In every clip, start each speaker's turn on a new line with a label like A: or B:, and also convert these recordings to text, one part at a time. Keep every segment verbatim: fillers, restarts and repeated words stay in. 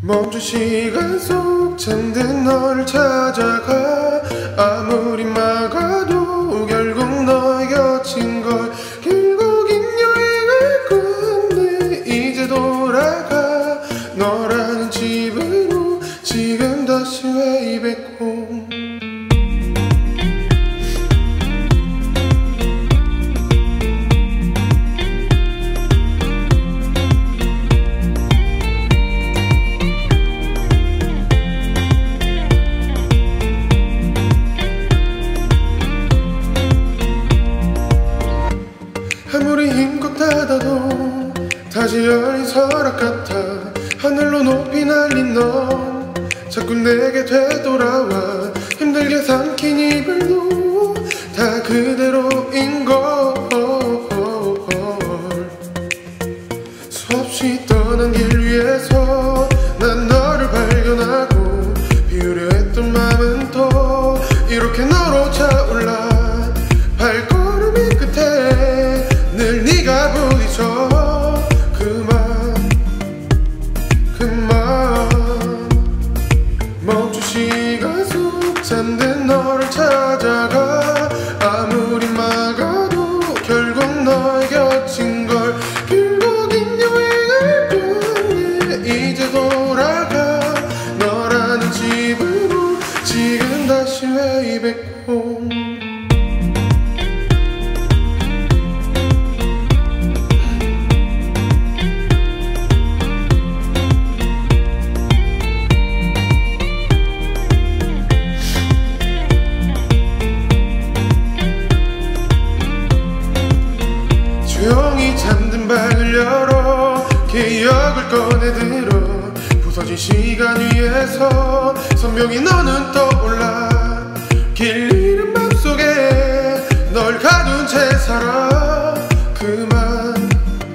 A: 멈춘 시간 속 잠든 너를 찾아가 아무리 막아도 결국 너의 곁인 걸 길고 긴 여행을 끝내 이제 돌아가 너라는 집으로 지금 다시 way back home. 아무리 힘껏 닫아도 다시 열린 서랍 같아 하늘로 높이 날린 넌 자꾸 내게 되돌아와 힘들게 삼킨 이별도 다 그대로인 걸 수없이 떠난 길 위에서 난 너를 발견하고 비우려 했던 맘은 또 이렇게 너로 차올라 발걸음이 끝에 늘 네가 부딪혀 그만 그만 멈춘 시간 속 잠든 너를 찾아가 아무리 막아도 결국 너의 곁인 걸 길고 긴 여행을 끝내 이제 돌아가 너라는 집으로 지금 다시 way back home. 조용히 잠든 방을 열어 기억을 꺼내들어 부서진 시간 위에서 선명히 너는 떠올라 길 잃은 맘속에 널 가둔 채 살아 그만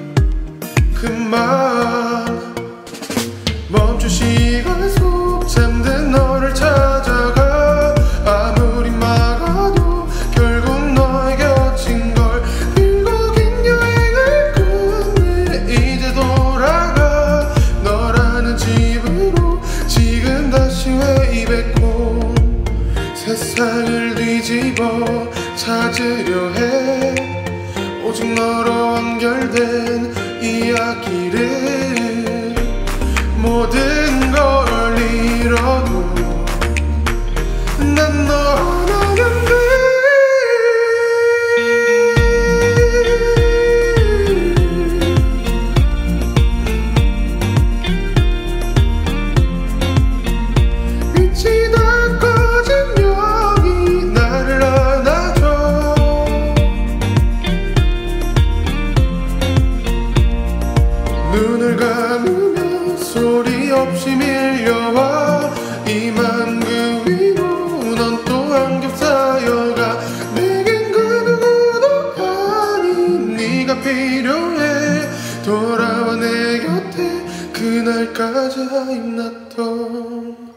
A: 그만 멈춘 시간 속 잠든 너를 찾아가 아무리 막아도 결국 너의 곁인 걸 way back home. 세상을 뒤집어 찾으려 해 오직 너로 완결된 이야기를 모든 걸 잃어도 난 너라는 데 눈을 감으면 소리 없이 밀려와 이 맘 그 위로 넌 또한 겹싸여가 내겐 그 누구도 아닌 네가 필요해 돌아와 내 곁에 그날까지 I'm not done.